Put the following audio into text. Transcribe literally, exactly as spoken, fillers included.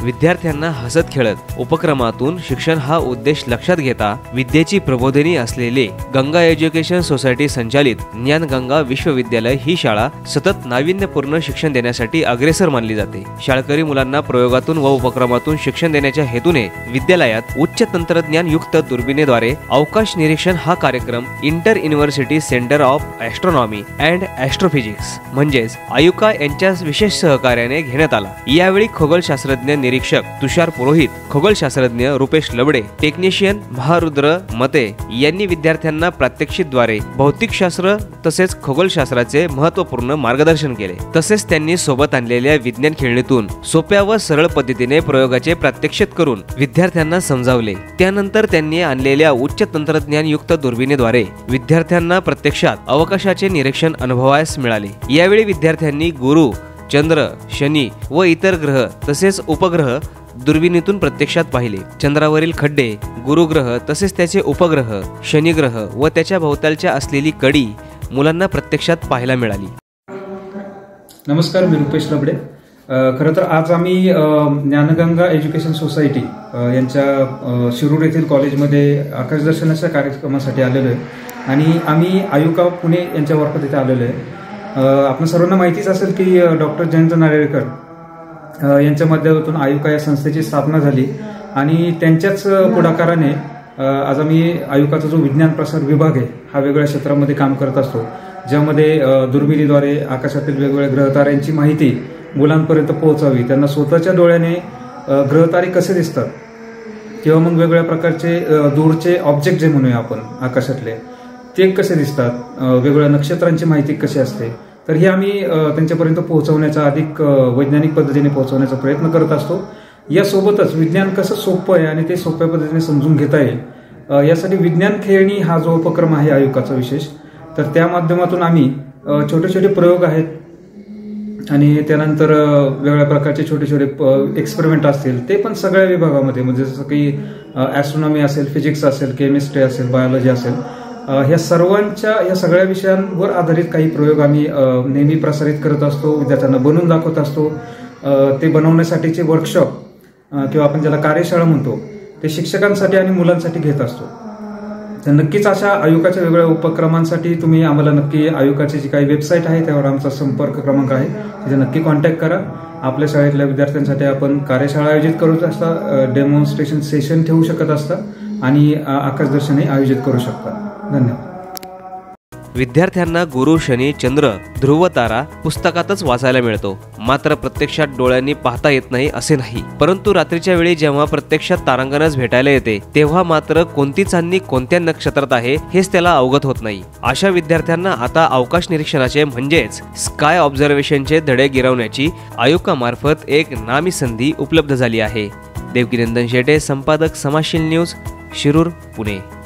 विद्यार्थ्यांना हसत खेळत उपक्रमातून शिक्षण हा उद्देश लक्षात घेता विद्येची प्रबोधिनी असलेले गंगा एज्युकेशन सोसायटी संचालित ज्ञान गंगा विश्वविद्यालय ही शाळा सतत नाविन्यपूर्ण शिक्षण देण्यासाठी अग्रेसर मानली जाते। शाळकरी मुलांना प्रयोगातून व उपक्रमातून शिक्षण देण्याच्या हेतूने विद्यालयात उच्च तंत्रज्ञान युक्त दुर्बिणीद्वारे अवकाश निरीक्षण हा कार्यक्रम inter university centre of astronomy and astrophysics म्हणजेच आयुका यांच्या विशेष सहकार्याने घेण्यात आला। यावेळी खगोलशास्त्रज्ञ निरीक्षक तुषार पुरोहित, खगोलशास्त्रज्ञ रुपेश लबडे, टेक्निशियन महारुद्र मते यांनी विद्यार्थ्यांना प्रात्यक्षिकद्वारे भौतिकशास्त्र तसेच खगोलशास्त्राचे महत्त्वपूर्ण मार्गदर्शन केले। तसेच त्यांनी सोबत आणलेल्या विज्ञान खेळणीतून सोप्या व सरळ पद्धतीने प्रयोगाचे प्रात्यक्षिक करून विद्यार्थ्यांना समजावले। त्यानंतर त्यांनी आणलेल्या उच्च तंत्रज्ञान युक्त दुर्बिणीद्वारे विद्यार्थ्यांना प्रत्यक्षात अवकाशाचे निरीक्षण अनुभवास मिळाले। यावेळी विद्यार्थ्यांनी गुरु, चंद्र, शनी व इतर ग्रह तसेच उपग्रह दुर्बिणीतून प्रत्यक्षात पाहिले। चंद्रावरील खड्डे, गुरुग्रह तसेच त्याचे उपग्रह, शनिग्रह व त्याच्या भोवतालच्या असलेली कडी मुलांना प्रत्यक्षात पाहायला मिळाली। नमस्कार, मी रुपेश लबडे। खरं तर आज आम्ही ज्ञानगंगा एज्युकेशन सोसायटी यांच्या शिरूर येथील कॉलेजमध्ये आकाशदर्शनाच्या कार्यक्रमासाठी आलेलो आहे आणि आम्ही आयुका पुणे यांच्या मार्फत इथे आलेलो आहे। आपण सर्वांना माहितीच असेल की डॉक्टर जयंत नारळीकर यांच्या माध्यमातून आयुका या संस्थेची स्थापना झाली आणि त्यांच्याच पुढाकाराने आज आम्ही आयुकाचा जो विज्ञान प्रसार विभाग आहे हा वेगवेगळ्या क्षेत्रामध्ये काम करत असतो, ज्यामध्ये दुर्बिणीद्वारे आकाशातील वेगवेगळ्या ग्रहताऱ्यांची माहिती मुलांपर्यंत पोहोचावी, त्यांना स्वतःच्या डोळ्याने ग्रहतारे कसे दिसतात किंवा मग वेगवेगळ्या प्रकारचे दूरचे ऑब्जेक्ट जे म्हणूया आपण आकाशातले ते कसे दिसतात, वेगवेगळ्या नक्षत्रांची माहिती कशी असते, तर हे आम्ही त्यांच्यापर्यंत पोहोचवण्याचा अधिक वैज्ञानिक पद्धतीने पोहोचवण्याचा प्रयत्न करत असतो। यासोबतच विज्ञान कसं सोपं आहे आणि ते सोप्या पद्धतीने समजून घेता येईल यासाठी विज्ञान खेळणी हा जो उपक्रम आहे आयुकाचा विशेष, तर त्या माध्यमातून आम्ही छोटे छोटे प्रयोग आहेत आणि त्यानंतर वेगवेगळ्या प्रकारचे छोटे छोटे एक्सपेरिमेंट असतील ते पण सगळ्या विभागामध्ये, म्हणजे जसं की ॲस्ट्रॉनॉमी असेल, फिजिक्स असेल, केमिस्ट्री असेल, बायोलॉजी असेल, ह्या सर्वांच्या या सगळ्या विषयांवर आधारित काही प्रयोग आम्ही नेहमी प्रसारित करत असतो, विद्यार्थ्यांना बनवून दाखवत असतो। ते बनवण्यासाठीचे वर्कशॉप किंवा आपण ज्याला कार्यशाळा म्हणतो ते शिक्षकांसाठी आणि मुलांसाठी घेत असतो। तर नक्कीच अशा आयुकाच्या वेगवेगळ्या उपक्रमांसाठी तुम्ही आम्हाला नक्की आयुकाची जी काही वेबसाईट आहे त्यावर आमचा संपर्क क्रमांक आहे, तिथे नक्की कॉन्टॅक्ट करा। आपल्या शाळेतल्या विद्यार्थ्यांसाठी आपण कार्यशाळा आयोजित करू असता, डेमॉन्स्ट्रेशन सेशन ठेवू शकत असता आणि आकाशदर्शनही आयोजित करू शकता। धन्यवाद। विद्यार्थ्यांना गुरु, शनी, चंद्र, ध्रुव तारा पुस्तकातच वाचायला मिळतो, मात्र प्रत्यक्षात डोळ्यांनी पाहता येत नाही असे नाही। परंतु रात्रीच्या वेळी जेव्हा प्रत्यक्षात तारांगणच भेटायला येते तेव्हा मात्र कोणती चांदणी कोणत्या नक्षत्रात आहे हेच त्याला अवगत होत नाही। अशा विद्यार्थ्यांना आता अवकाश निरीक्षणाचे म्हणजेच स्काय ऑब्झर्वेशनचे धडे गिरवण्याची आयुकामार्फत एक नामी संधी उपलब्ध झाली आहे। देवकीनंदन शेटे, संपादक, समाजशील न्यूज, शिरूर, पुणे।